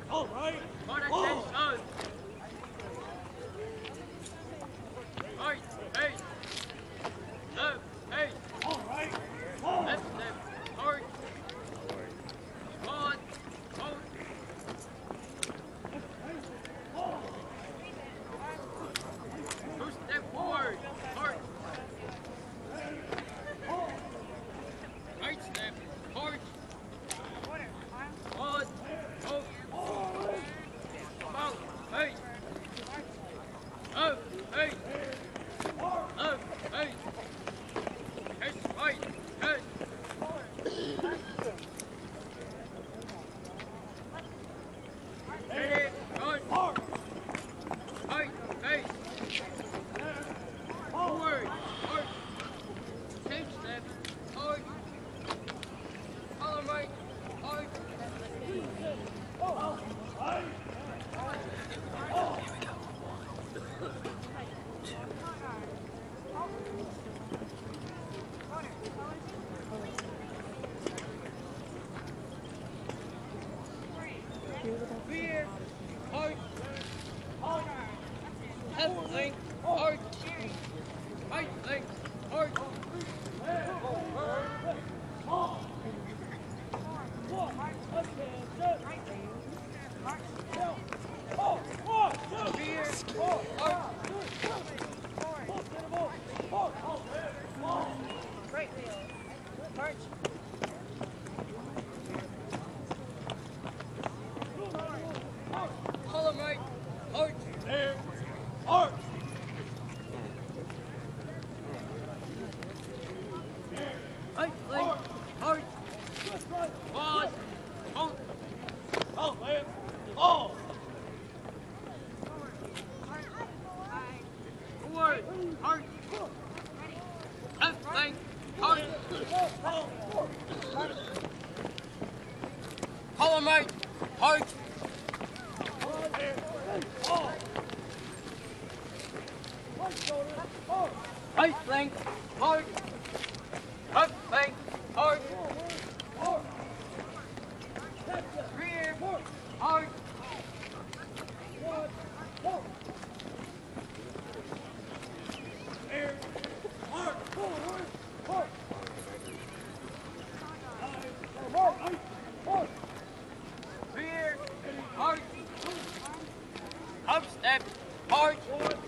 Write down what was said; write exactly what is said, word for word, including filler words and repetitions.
All right. What Oh. attention. Right, hey. Left, hey. All right. Oh. Left step, hard. Squad, hold. Two step forward, hard. Right step, hard. Squad, hold. About, hey. Up, hey. Up, hey. Head right, head. Ready, run. Right, hey. Forward, hard. Same step, hard. Follow right, hard. Rear, hard. Left leg, hard. Right leg, hard. Rear, hard. Right wheel. March. Column right, hard. There. Arch. Right leg, hard. Quad, hold. Out left. Oh. Forward, hard. Left leg, hard. Column right, hard. Right flank, hard. Left flank, hard. Rear, hard. There. Arch. Forward. Arch. Rear, hard. Up step, hard.